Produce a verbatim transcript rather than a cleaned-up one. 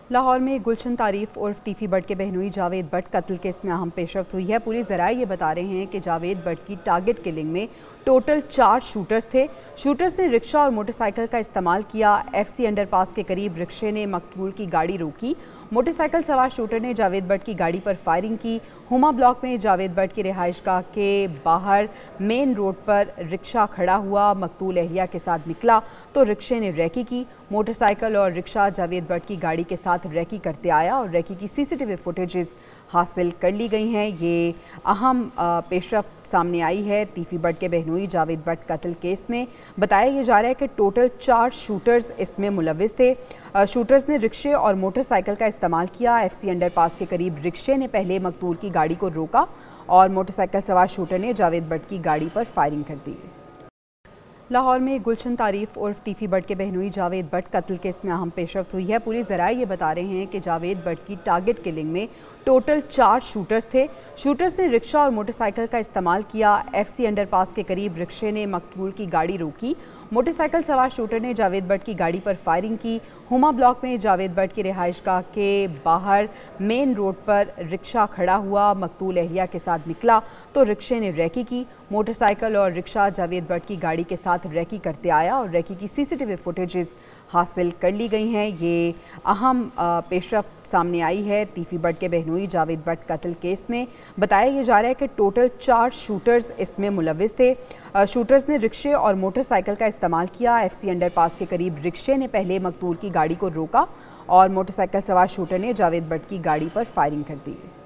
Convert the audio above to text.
लाहौर में गुलशन तारीफ उर्फ तीफी बट के बहनोई जावेद बट कत्ल केस में अहम पेशरफ्त हुई है। पूरी ज़राए ये बता रहे हैं कि जावेद बट की टारगेट किलिंग में टोटल चार शूटर्स थे। शूटर्स ने रिक्शा और मोटरसाइकिल का इस्तेमाल किया। एफसी अंडरपास के करीब रिक्शे ने मकतूल की गाड़ी रोकी। मोटरसाइकिल सवार शूटर ने जावेद बट की गाड़ी पर फायरिंग की। हुमा ब्लॉक में जावेद बट की रिहाइशगाह के बाहर मेन रोड पर रिक्शा खड़ा हुआ। मकतूल एहलिया के साथ निकला तो रिक्शे ने रैकी की। मोटरसाइकिल और रिक्शा जावेद बट की गाड़ी के साथ रैकी करते आया और रैकी की सीसीटीवी फुटेजेस हासिल कर ली गई हैं। ये अहम पेशरफ्त सामने आई है तीफी बट के बहनोई जावेद बट कत्ल केस में। बताया यह जा रहा है कि टोटल चार शूटर्स इसमें मुलविस थे। शूटर्स ने रिक्शे और मोटरसाइकिल का इस्तेमाल किया। एफसी अंडरपास के करीब रिक्शे ने पहले मकतूल की गाड़ी को रोका और मोटरसाइकिल सवार शूटर ने जावेद बट की गाड़ी पर फायरिंग कर दी। लाहौर में गुलशन तारीफ उर्फ तीफी बट के बहनोई जावेद बट कत्ल केस में अहम पेशरफ्त हुई है। पूरी ज़राए ये बता रहे हैं कि जावेद बट की टारगेट किलिंग में टोटल चार शूटर्स थे। शूटर्स ने रिक्शा और मोटरसाइकिल का इस्तेमाल किया। एफसी अंडरपास के करीब रिक्शे ने मकतूल की गाड़ी रोकी। मोटरसाइकिल सवार शूटर ने जावेद बट की गाड़ी पर फायरिंग की। हुमा ब्लॉक में जावेद बट की रिहाइशगाह के बाहर मेन रोड पर रिक्शा खड़ा हुआ। मकतूल एहलिया के साथ निकला तो रिक्शे ने रैकी की। मोटरसाइकिल और रिक्शा जावेद बट की गाड़ी के साथ रैकी करते आया और रैकी की सीसीटीवी फुटेजेस हासिल कर ली गई हैं। ये अहम पेशरफ्त सामने आई है तीफी बट के बहनोई जावेद बट कत्ल केस में। बताया यह जा रहा है कि टोटल चार शूटर्स इसमें मुलविस थे। शूटर्स ने रिक्शे और मोटरसाइकिल का इस्तेमाल किया। एफसी अंडरपास के करीब रिक्शे ने पहले मकतूल की गाड़ी को रोका और मोटरसाइकिल सवार शूटर ने जावेद बट की गाड़ी पर फायरिंग कर दी।